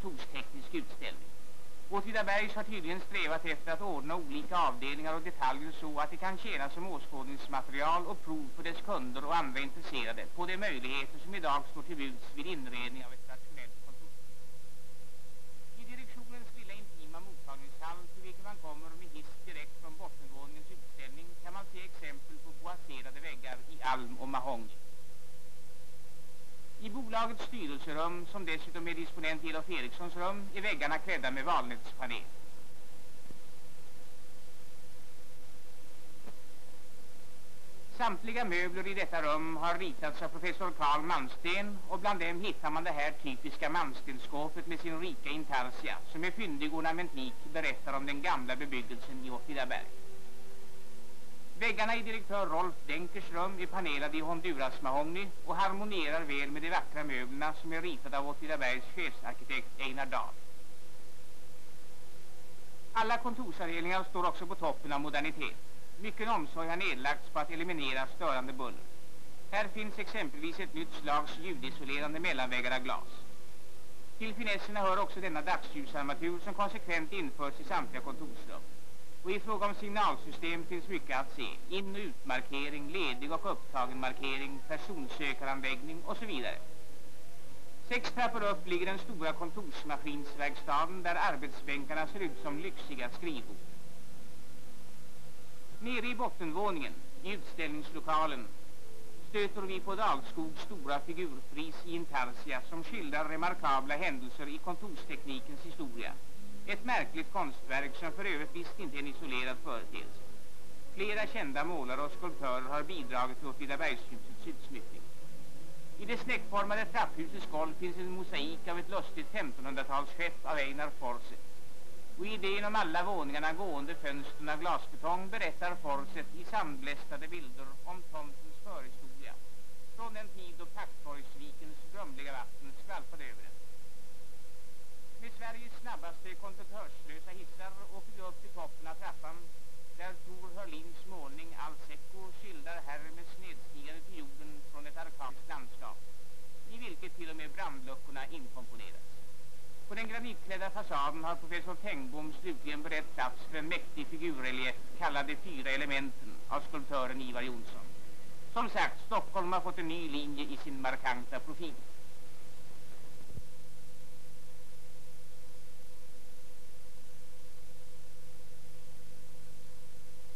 kontorsteknisk utställning. Åtvidabergs har tydligen strävat efter att ordna olika avdelningar och detaljer så att det kan tjäna som åskådningsmaterial och prov för dess kunder och andra intresserade på de möjligheter som idag står till buds vid inredning av ett rationellt kontor. I direktionens lilla intima mottagningshall, till vilken man kommer med hiss direkt från bottenvåningens utställning, kan man se exempel på boaserade väggar i alm och mahogny. I bolagets styrelserum, som dessutom är disponent Elof Erikssons rum, är väggarna klädda med valnötspanel. Samtliga möbler i detta rum har ritats av professor Carl Malmsten, och bland dem hittar man det här typiska Malmstenskåpet med sin rika intarsia, som är fyndig ornamentik berättar om den gamla bebyggelsen i Åtvidaberg. Väggarna i direktör Rolf Denkers rum är panelade i Honduras-mahogny och harmonierar väl med de vackra möblerna som är ritade av Åtvidabergs chefsarkitekt Einar Dahl. Alla kontorsavdelningar står också på toppen av modernitet. Mycken omsorg har nedlagts på att eliminera störande buller. Här finns exempelvis ett nytt slags ljudisolerande mellanväggar av glas. Till finesserna hör också denna dagsljusarmatur som konsekvent införs i samtliga kontorsrum. Och i fråga om signalsystem finns mycket att se. In- och utmarkering, ledig och upptagen markering, personsökaranläggning osv. 6 trappor upp ligger den stora kontorsmaskinsverkstaden där arbetsbänkarna ser ut som lyxiga skrivbord. Nere i bottenvåningen, i utställningslokalen, stöter vi på Dahlskogs stora figurfris i intarsia som skildrar remarkabla händelser i kontorsteknikens historia. Ett märkligt konstverk som för övrigt visst inte är en isolerad företeelse. Flera kända målare och skulptörer har bidragit till Åtvidabergshusets utsmyckning. I det snäckformade trapphusets golv finns en mosaik av ett lustigt 1500-talsskepp av Einar Forset. Och i det inom alla våningarna gående fönstren av glasbetong berättar Forset i sandblästade bilder om tomtens förhistoria från den tid då Packborgsvikens grumliga vatten skvalpade över den. Med Sveriges snabbaste konduktörslösa hissar åker vi upp till toppen av trappan, där Tor Hörlins målning Alsekor skildrar Hermes nedstigande till jorden från ett arkadiskt landskap, i vilket till och med brandluckorna inkomponerats. På den granitklädda fasaden har professor Tengbom slutligen berett plats för en mäktig figurrelief kallad De 4 elementen av skulptören Ivar Jonsson. Som sagt, Stockholm har fått en ny linje i sin markanta profil.